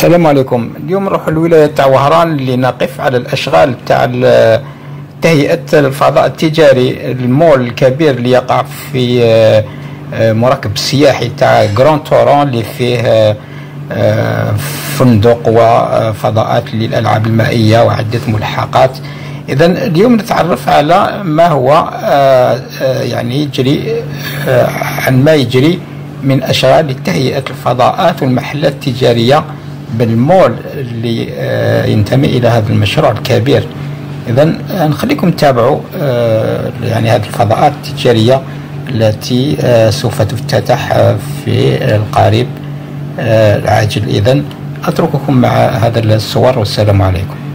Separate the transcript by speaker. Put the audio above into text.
Speaker 1: السلام عليكم. اليوم نروح الولاية تاع وهران لنقف على الأشغال تاع تهيئة الفضاء التجاري، المول الكبير اللي يقع في مركب السياحي تاع جراند تورون اللي فيه فندق وفضاءات للألعاب المائية وعدة ملحقات. إذا اليوم نتعرف على ما هو يعني يجري عن ما يجري من أشغال لتهيئة الفضاءات والمحلات التجارية بالمول اللي ينتمي إلى هذا المشروع الكبير. إذا نخليكم تتابعوا يعني هذه الفضاءات التجارية التي سوف تفتتح في القريب العاجل. إذا أترككم مع هذا الصور والسلام عليكم.